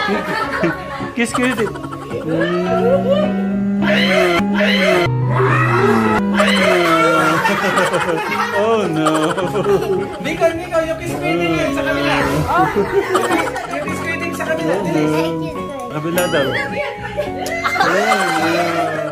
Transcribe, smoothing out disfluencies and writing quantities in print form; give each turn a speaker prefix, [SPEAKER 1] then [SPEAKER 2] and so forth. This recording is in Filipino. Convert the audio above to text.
[SPEAKER 1] Kiss ko yun. Oh no.
[SPEAKER 2] Nico, yung kiss feeding yun sa kabila. Yung kiss feeding sa kabila.
[SPEAKER 1] Kabila daw. Ayan.